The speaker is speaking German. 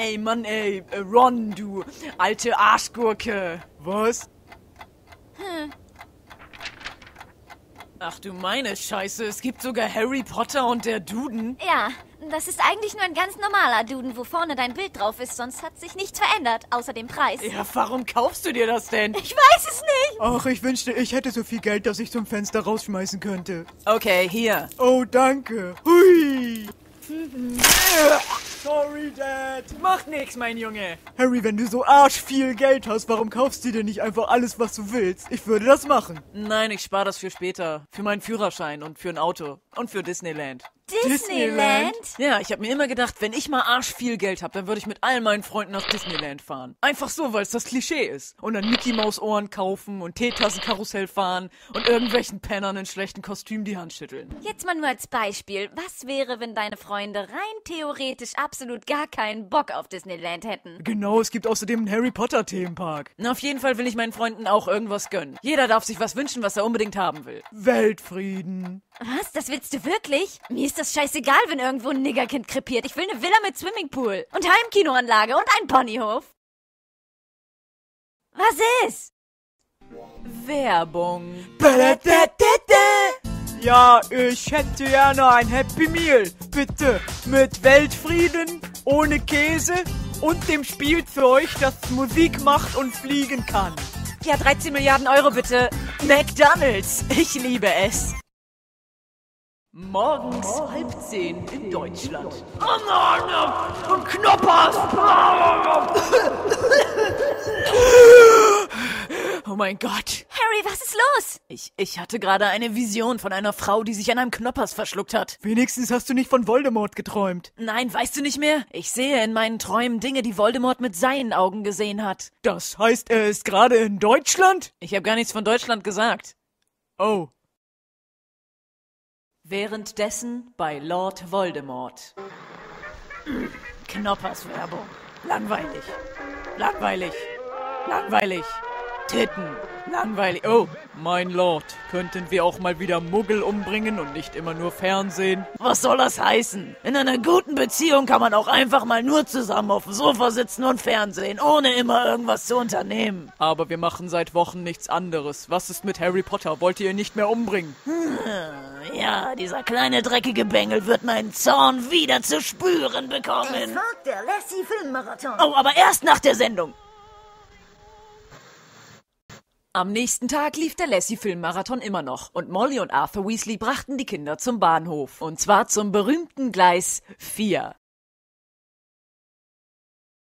Mann, ey, Ron, du alte Arschgurke. Was? Ach du meine Scheiße, es gibt sogar Harry Potter und der Duden. Ja, das ist eigentlich nur ein ganz normaler Duden, wo vorne dein Bild drauf ist, sonst hat sich nichts verändert, außer dem Preis. Ja, warum kaufst du dir das denn? Ich weiß es nicht! Ach, ich wünschte, ich hätte so viel Geld, dass ich zum Fenster rausschmeißen könnte. Okay, hier. Oh, danke. Hui. Sorry, Dad. Macht nix, mein Junge. Harry, wenn du so arsch viel Geld hast, warum kaufst du dir nicht einfach alles, was du willst? Ich würde das machen. Nein, ich spare das für später. Für meinen Führerschein und für ein Auto. Und für Disneyland. Disneyland? Ja, ich habe mir immer gedacht, wenn ich mal arsch viel Geld habe, dann würde ich mit all meinen Freunden nach Disneyland fahren. Einfach so, weil es das Klischee ist. Und dann Mickey-Maus-Ohren kaufen und Teetassen-Karussell fahren und irgendwelchen Pennern in schlechten Kostümen die Hand schütteln. Jetzt mal nur als Beispiel. Was wäre, wenn deine Freunde rein theoretisch absolut gar keinen Bock auf Disneyland hätten? Genau, es gibt außerdem einen Harry Potter Themenpark. Na, auf jeden Fall will ich meinen Freunden auch irgendwas gönnen. Jeder darf sich was wünschen, was er unbedingt haben will. Weltfrieden. Was? Das willst du wirklich? Mir ist das scheißegal, wenn irgendwo ein Niggerkind krepiert. Ich will eine Villa mit Swimmingpool und Heimkinoanlage und einen Ponyhof. Was ist? Werbung. Ja, ich hätte gerne ein Happy Meal. Bitte. Mit Weltfrieden, ohne Käse und dem Spielzeug, das Musik macht und fliegen kann. Ja, 13 Milliarden Euro bitte. McDonald's. Ich liebe es. Morgens 9:30 in Deutschland. Und Knoppers! Oh mein Gott. Harry, was ist los? Ich hatte gerade eine Vision von einer Frau, die sich an einem Knoppers verschluckt hat. Wenigstens hast du nicht von Voldemort geträumt. Nein, weißt du nicht mehr? Ich sehe in meinen Träumen Dinge, die Voldemort mit seinen Augen gesehen hat. Das heißt, er ist gerade in Deutschland? Ich habe gar nichts von Deutschland gesagt. Oh. Währenddessen bei Lord Voldemort. Knoppers-Werbung. Langweilig. Langweilig. Langweilig. Titten. Langweilig. Oh, mein Lord, könnten wir auch mal wieder Muggel umbringen und nicht immer nur Fernsehen? Was soll das heißen? In einer guten Beziehung kann man auch einfach mal nur zusammen auf dem Sofa sitzen und Fernsehen, ohne immer irgendwas zu unternehmen. Aber wir machen seit Wochen nichts anderes. Was ist mit Harry Potter? Wollt ihr ihn nicht mehr umbringen? Ja, dieser kleine dreckige Bengel wird meinen Zorn wieder zu spüren bekommen. Es folgt der Lassie-Filmmarathon. Oh, aber erst nach der Sendung. Am nächsten Tag lief der Lassie-Filmmarathon immer noch und Molly und Arthur Weasley brachten die Kinder zum Bahnhof. Und zwar zum berühmten Gleis 4.